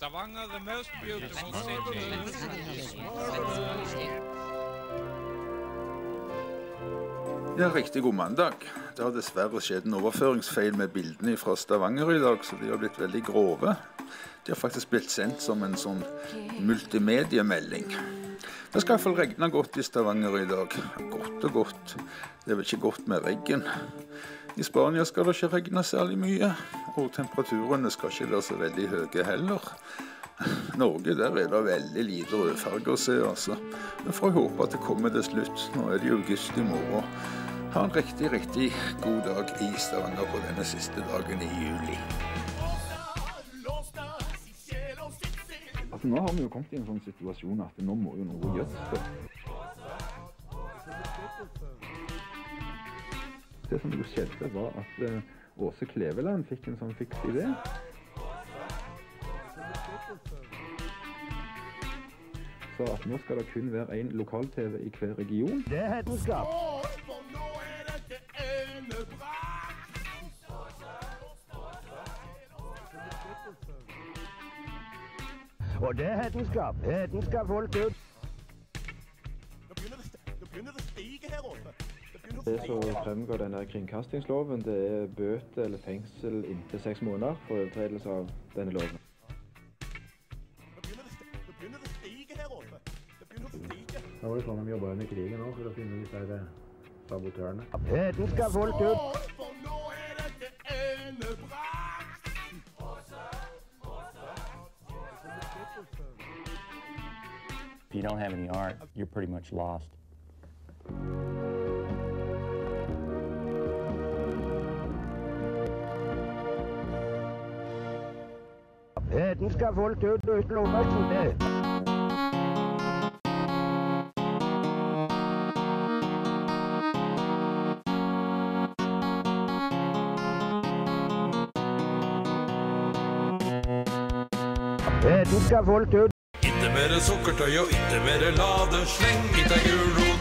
Stavanger, the most beautiful city. Ja, riktig god mandag. Det har dessverre skjedd en overføringsfeil med bildene fra Stavanger i dag, så de har blitt veldig grove. De har faktisk blitt sendt som en sånn multimediemelding. Det skal i hvert fall regne godt i Stavanger i dag. Godt og godt. Det er vel ikke godt med regn. I Spania skal det ikke regne særlig mye, og temperaturene skal ikke være så veldig høye heller. Norge, der er det veldig lite rødfarge å se, altså. Men får jeg håpe at det kommer til slutt. Nå er det jo august i morgen. Ha en riktig god dag i Stavanger på denne siste dagen i juli. Altså, nå har vi jo kommet i en sånn situasjon at nå må jo noe gjøres. Det som jo skjedde var at Åse Kleveland fikk en sånn fiks idé. Så at nå skal det kun være en lokal-TV i hver region. Det er hetenskap. Og det er hetenskap. Hetenskap folk ut. Det begynner å stige her oppe. Det som fremgår denne kringkastingsloven, det er bøte eller fengsel inntil 6 måneder for overtredelse av denne loven. Det begynner å stige her oppe. Det begynner å stige. Nå var det sånn de jobbet under krigen nå, for å finne disse sabotørene. Hetenskap folk ut. For nå er det endebrakt. If you don't have any art, you're pretty much lost. Hetenskap folk ut og utlå oppmerksomhet. Hetenskap folk ut. Ikke mere sukkertøy og ikke mere ladesleng. Ikke gul